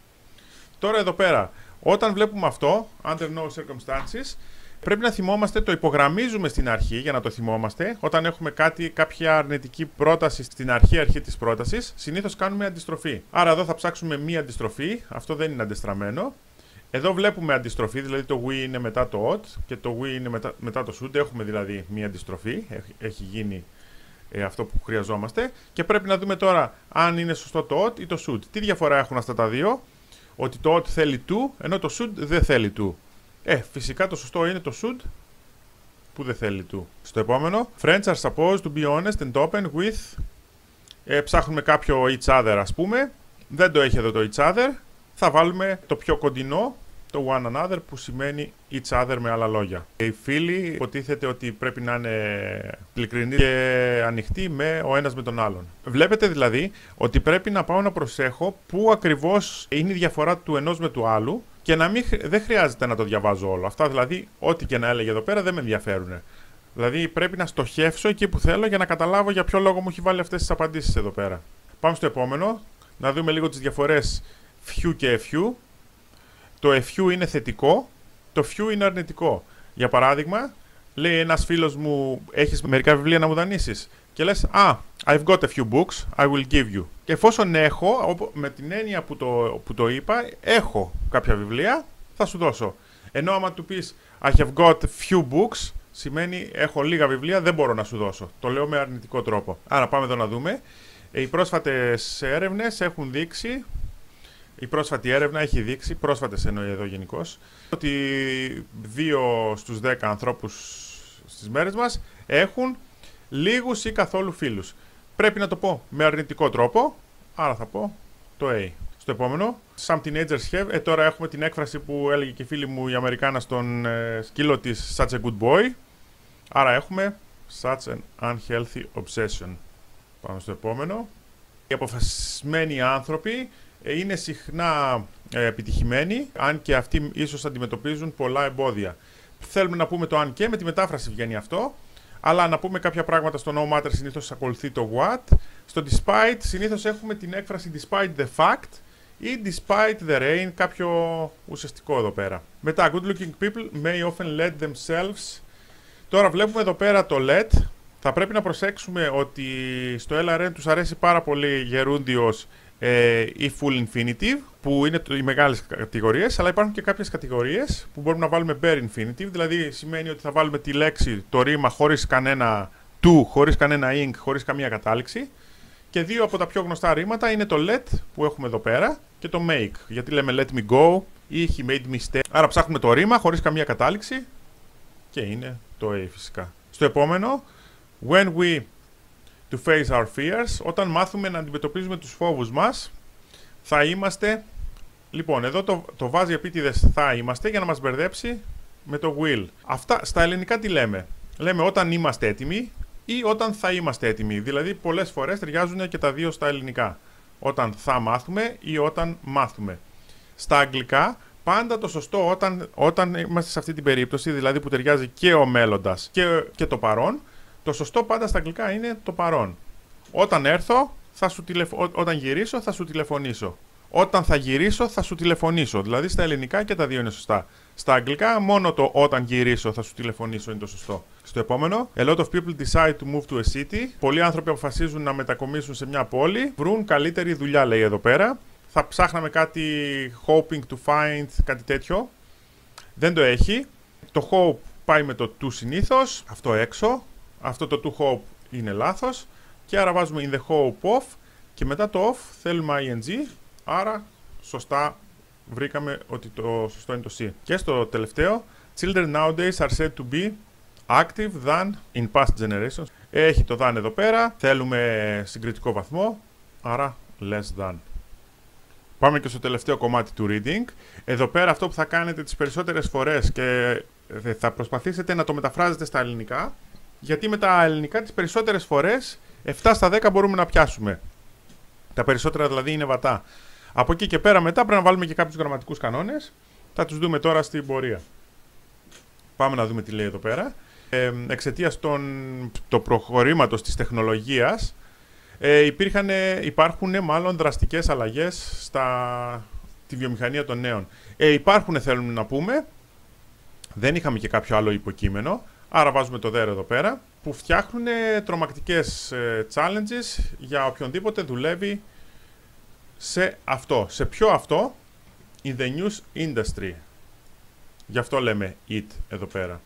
Τώρα εδώ πέρα, όταν βλέπουμε αυτό, under no circumstances, πρέπει να θυμόμαστε, το υπογραμμίζουμε στην αρχή για να το θυμόμαστε. Όταν έχουμε κάτι, κάποια αρνητική πρόταση στην αρχή, αρχή της πρότασης, συνήθως κάνουμε αντιστροφή. Άρα εδώ θα ψάξουμε μία αντιστροφή, αυτό δεν είναι αντεστραμμένο. Εδώ βλέπουμε αντιστροφή, δηλαδή το we είναι μετά το ought και το we είναι μετά, μετά το should. Έχουμε δηλαδή μία αντιστροφή, έχει, έχει γίνει ε, αυτό που χρειαζόμαστε. Και πρέπει να δούμε τώρα αν είναι σωστό το ought ή το should. Τι διαφορά έχουν αυτά τα δύο? Ότι το ought θέλει to, ενώ το should δεν θέλει to. Ε, φυσικά το σωστό είναι το should που δεν θέλει to. Στο επόμενο, friends are supposed to be honest and open with. Ε, ψάχνουμε κάποιο each other, ας πούμε. Δεν το έχει εδώ το each other. Θα βάλουμε το πιο κοντινό, το one another, που σημαίνει each other με άλλα λόγια. Οι φίλοι υποτίθεται ότι πρέπει να είναι ειλικρινοί και ανοιχτοί με ο ένας με τον άλλον. Βλέπετε δηλαδή ότι πρέπει να πάω να προσέχω πού ακριβώς είναι η διαφορά του ενός με του άλλου και να μην, δεν χρειάζεται να το διαβάζω όλο. Αυτά δηλαδή, ό,τι και να έλεγε εδώ πέρα δεν με ενδιαφέρουν. Δηλαδή πρέπει να στοχεύσω εκεί που θέλω για να καταλάβω για ποιο λόγο μου έχει βάλει αυτές τις απαντήσεις εδώ πέρα. Πάμε στο επόμενο, να δούμε λίγο τις διαφορές few και a few. Το a few είναι θετικό, το few είναι αρνητικό. Για παράδειγμα, λέει ένας φίλος μου, έχεις μερικά βιβλία να μου δανείσεις? Και λες, α, I've got a few books, I will give you. Και εφόσον έχω, με την έννοια που το, που το είπα, έχω κάποια βιβλία, θα σου δώσω. Ενώ άμα του πεις, I have got few books, σημαίνει έχω λίγα βιβλία, δεν μπορώ να σου δώσω. Το λέω με αρνητικό τρόπο. Άρα πάμε εδώ να δούμε. Οι πρόσφατες έρευνες έχουν δείξει, η πρόσφατη έρευνα έχει δείξει, πρόσφατες εννοεί εδώ γενικώς, ότι δύο στους δέκα ανθρώπους στις μέρες μας έχουν λίγους ή καθόλου φίλους. Πρέπει να το πω με αρνητικό τρόπο, άρα θα πω το A. Στο επόμενο, some teenagers have, ε, τώρα έχουμε την έκφραση που έλεγε και η φίλη μου η Αμερικάνα στον ε, σκύλο της, such a good boy. Άρα έχουμε such an unhealthy obsession. Πάμε στο επόμενο. Οι αποφασισμένοι άνθρωποι ε, είναι συχνά ε, επιτυχημένοι, αν και αυτοί ίσως αντιμετωπίζουν πολλά εμπόδια. Θέλουμε να πούμε το αν και, με τη μετάφραση βγαίνει αυτό. Αλλά να πούμε κάποια πράγματα στο no matter συνήθως ακολουθεί το what. Στο despite συνήθως έχουμε την έκφραση despite the fact ή despite the rain, κάποιο ουσιαστικό εδώ πέρα. Μετά, good looking people may often let themselves. Τώρα βλέπουμε εδώ πέρα το let. Θα πρέπει να προσέξουμε ότι στο ελ αρ εμ τους αρέσει πάρα πολύ γερούντιος ε, ή full infinitive, που είναι οι μεγάλες κατηγορίες, αλλά υπάρχουν και κάποιες κατηγορίες που μπορούμε να βάλουμε bare infinitive, δηλαδή σημαίνει ότι θα βάλουμε τη λέξη, το ρήμα χωρίς κανένα to, χωρίς κανένα ink, χωρίς καμία κατάληξη. Και δύο από τα πιο γνωστά ρήματα είναι το let που έχουμε εδώ πέρα και το make, γιατί λέμε let me go ή he made me stay. Άρα ψάχνουμε το ρήμα χωρίς καμία κατάληξη και είναι το A φυσικά. Στο επόμενο, when we to face our fears, όταν μάθουμε να αντιμετωπίζουμε τους φόβους μας, θα είμαστε. Λοιπόν, εδώ το, το βάζει επίτηδες θα είμαστε για να μας μπερδέψει με το will. Αυτά στα ελληνικά τι λέμε? Λέμε όταν είμαστε έτοιμοι ή όταν θα είμαστε έτοιμοι. Δηλαδή πολλές φορές ταιριάζουν και τα δύο στα ελληνικά. Όταν θα μάθουμε ή όταν μάθουμε. Στα αγγλικά πάντα το σωστό όταν, όταν είμαστε σε αυτή την περίπτωση, δηλαδή που ταιριάζει και ο μέλλοντας και, και το παρόν, το σωστό πάντα στα αγγλικά είναι το παρόν. Όταν έρθω, θα σου τηλεφω... όταν γυρίσω θα σου τηλεφωνήσω. Όταν θα γυρίσω θα σου τηλεφωνήσω. Δηλαδή στα ελληνικά και τα δύο είναι σωστά. Στα αγγλικά μόνο το όταν γυρίσω θα σου τηλεφωνήσω είναι το σωστό. Στο επόμενο, a lot of people decide to move to a city. Πολλοί άνθρωποι αποφασίζουν να μετακομίσουν σε μια πόλη. Βρουν καλύτερη δουλειά, λέει εδώ πέρα. Θα ψάχναμε κάτι hoping to find, κάτι τέτοιο. Δεν το έχει. Το hope πάει με το to συνήθως. Αυτό έξω. Αυτό το to hope είναι λάθος. Και άρα βάζουμε in the hope of. Και μετά το of θέλουμε ing. Άρα σωστά βρήκαμε ότι το σωστό είναι το C. Και στο τελευταίο, children nowadays are said to be active than in past generations. Έχει το than εδώ πέρα. Θέλουμε συγκριτικό βαθμό. Άρα less than. Πάμε και στο τελευταίο κομμάτι του reading. Εδώ πέρα αυτό που θα κάνετε τις περισσότερες φορές και θα προσπαθήσετε να το μεταφράζετε στα ελληνικά. Γιατί με τα ελληνικά τις περισσότερες φορές επτά στα δέκα μπορούμε να πιάσουμε. Τα περισσότερα δηλαδή είναι βατά. Από εκεί και πέρα μετά πρέπει να βάλουμε και κάποιους γραμματικούς κανόνες. Θα τους δούμε τώρα στην πορεία. Πάμε να δούμε τι λέει εδώ πέρα. Ε, εξαιτίας του προχωρήματος της τεχνολογίας ε, υπήρχαν, υπάρχουν μάλλον δραστικές αλλαγές στα τη βιομηχανία των νέων. Ε, υπάρχουν θέλουμε να πούμε. Δεν είχαμε και κάποιο άλλο υποκείμενο. Άρα βάζουμε το there εδώ πέρα. Που φτιάχνουν τρομακτικές ε, challenges για οποιονδήποτε δουλεύει σε αυτό. Σε ποιο αυτό? In the news industry. Γι' αυτό λέμε it εδώ πέρα.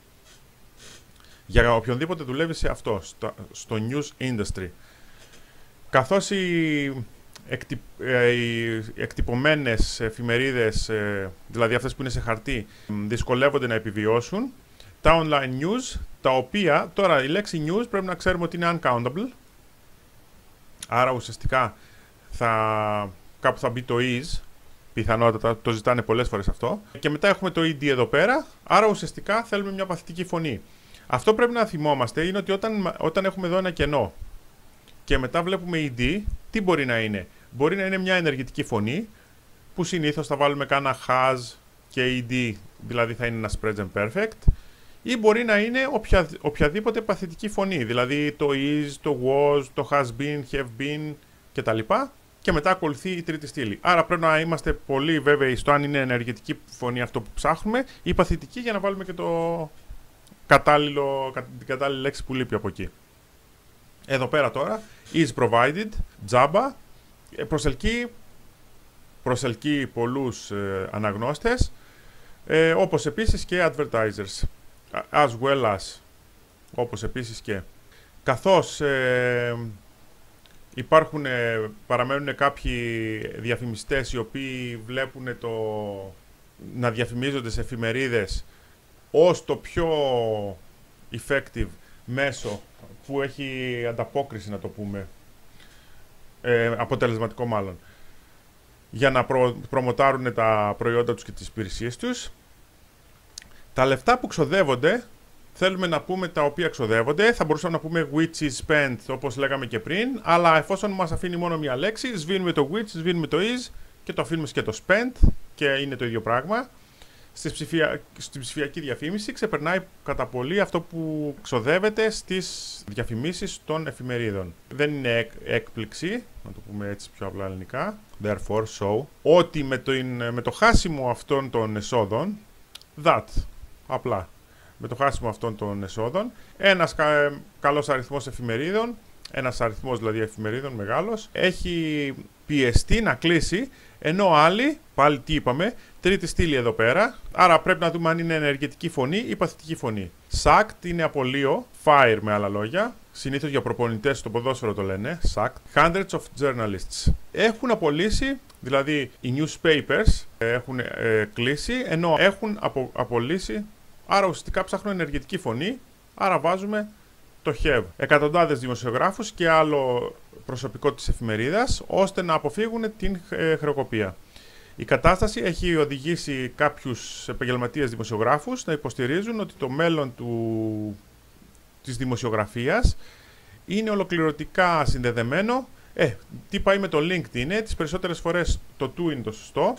Για οποιονδήποτε δουλεύει σε αυτό, στο, στο news industry. Καθώς οι, εκτι, ε, οι εκτυπωμένες εφημερίδες, ε, δηλαδή αυτές που είναι σε χαρτί, δυσκολεύονται να επιβιώσουν, τα online news, τα οποία, τώρα η λέξη news πρέπει να ξέρουμε ότι είναι uncountable, άρα ουσιαστικά θα, κάπου θα μπει το is, πιθανότατα, το ζητάνε πολλές φορές αυτό, και μετά έχουμε το ed εδώ πέρα, άρα ουσιαστικά θέλουμε μια παθητική φωνή. Αυτό πρέπει να θυμόμαστε είναι ότι όταν, όταν έχουμε εδώ ένα κενό και μετά βλέπουμε ed, τι μπορεί να είναι? Μπορεί να είναι μια ενεργητική φωνή, που συνήθως θα βάλουμε κάνα has και ed, δηλαδή θα είναι ένα present perfect, ή μπορεί να είναι οποια, οποιαδήποτε παθητική φωνή, δηλαδή το is, το was, το has been, have been κτλ. Και μετά ακολουθεί η τρίτη στήλη. Άρα πρέπει να είμαστε πολύ βέβαιοι στο αν είναι ενεργητική φωνή αυτό που ψάχνουμε ή παθητική για να βάλουμε και το, κατάλληλο, την κατάλληλη λέξη που λείπει από εκεί. Εδώ πέρα τώρα, is provided, Java, προσελκύει, προσελκύει πολλούς ε, αναγνώστες, ε, όπως επίσης και advertisers, as well as, όπως επίσης και. Καθώς ε, υπάρχουν, ε, παραμένουν κάποιοι διαφημιστές οι οποίοι βλέπουν το να διαφημίζονται σε εφημερίδες ως το πιο effective μέσο που έχει ανταπόκριση, να το πούμε, ε, αποτελεσματικό μάλλον, για να προ, προμοτάρουν τα προϊόντα τους και τις υπηρεσίες τους. Τα λεφτά που ξοδεύονται, θέλουμε να πούμε τα οποία ξοδεύονται, θα μπορούσαμε να πούμε which is spent, όπως λέγαμε και πριν, αλλά εφόσον μας αφήνει μόνο μία λέξη, σβήνουμε το which, σβήνουμε το is και το αφήνουμε και το spent και είναι το ίδιο πράγμα. Στη ψηφια... Στην ψηφιακή διαφήμιση ξεπερνάει κατά πολύ αυτό που ξοδεύεται στις διαφημίσεις των εφημερίδων. Δεν είναι εκ... έκπληξη, να το πούμε έτσι πιο απλά ελληνικά, therefore, so, ότι με το, με το χάσιμο αυτών των εσόδων, that, απλά, με το χάσιμο αυτών των εσόδων, ένας κα... καλός αριθμός εφημερίδων, ένας αριθμός δηλαδή εφημερίδων μεγάλος, έχει πιεστεί να κλείσει, ενώ άλλοι, πάλι τι είπαμε, τρίτη στήλη εδώ πέρα, άρα πρέπει να δούμε αν είναι ενεργητική φωνή ή παθητική φωνή. Sacked είναι απολύο, fire με άλλα λόγια, συνήθως για προπονητές στο ποδόσφαιρο το λένε, sacked. Hundreds of journalists. Έχουν απολύσει, δηλαδή οι newspapers έχουν ε, κλείσει, ενώ έχουν απο, απολύσει, άρα ουσιαστικά ψάχνουν ενεργητική φωνή, άρα βάζουμε το have. Εκατοντάδες δημοσιογράφους και άλλο προσωπικό της εφημερίδας, ώστε να αποφύγουν την ε, χρεοκοπία. Η κατάσταση έχει οδηγήσει κάποιους επαγγελματίες δημοσιογράφους να υποστηρίζουν ότι το μέλλον του, της δημοσιογραφίας είναι ολοκληρωτικά συνδεδεμένο. Ε, τι πάει με το LinkedIn, ε, τις περισσότερες φορές το to είναι το σωστό.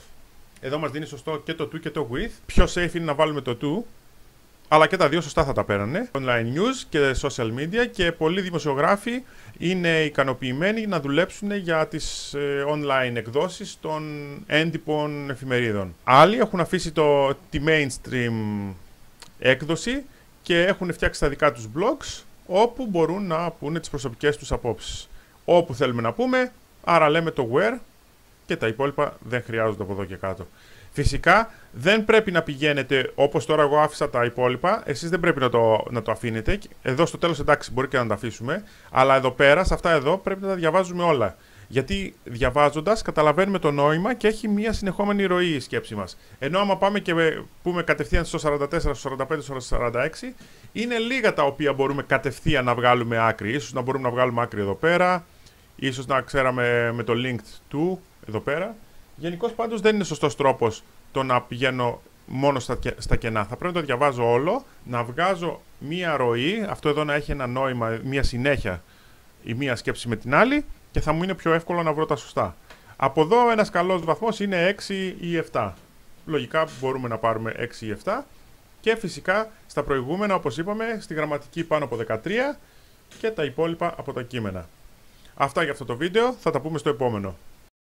Εδώ μας δίνει σωστό και το to και το with. Πιο safe είναι να βάλουμε το to. Αλλά και τα δύο σωστά θα τα πέρανε. Online news και social media, και πολλοί δημοσιογράφοι είναι ικανοποιημένοι να δουλέψουν για τις ε, online εκδόσεις των έντυπων εφημερίδων. Άλλοι έχουν αφήσει το, τη mainstream έκδοση και έχουν φτιάξει τα δικά τους blogs, όπου μπορούν να πούνε τις προσωπικές τους απόψεις. Όπου θέλουμε να πούμε, άρα λέμε το where, και τα υπόλοιπα δεν χρειάζονται από εδώ και κάτω. Φυσικά δεν πρέπει να πηγαίνετε, όπως τώρα εγώ άφησα τα υπόλοιπα, εσείς δεν πρέπει να το, να το αφήνετε. Εδώ στο τέλος εντάξει μπορεί και να τα αφήσουμε, αλλά εδώ πέρα, σε αυτά εδώ πρέπει να τα διαβάζουμε όλα. Γιατί διαβάζοντας καταλαβαίνουμε το νόημα και έχει μια συνεχόμενη ροή η σκέψη μας. Ενώ άμα πάμε και πούμε κατευθείαν στο σαράντα τέσσερα, στο σαράντα πέντε, στο σαράντα έξι, είναι λίγα τα οποία μπορούμε κατευθείαν να βγάλουμε άκρη. Ίσως να μπορούμε να βγάλουμε άκρη εδώ πέρα, ίσως να ξέραμε με το linked to εδώ πέρα. Γενικώς πάντως δεν είναι σωστός τρόπος το να πηγαίνω μόνο στα, στα κενά. Θα πρέπει να το διαβάζω όλο, να βγάζω μία ροή, αυτό εδώ να έχει ένα νόημα, μία συνέχεια η μία σκέψη με την άλλη, και θα μου είναι πιο εύκολο να βρω τα σωστά. Από εδώ ένας καλός βαθμός είναι έξι ή επτά. Λογικά μπορούμε να πάρουμε έξι ή επτά. Και φυσικά στα προηγούμενα, όπως είπαμε, στη γραμματική πάνω από δεκατρία και τα υπόλοιπα από τα κείμενα. Αυτά για αυτό το βίντεο, θα τα πούμε στο επόμενο.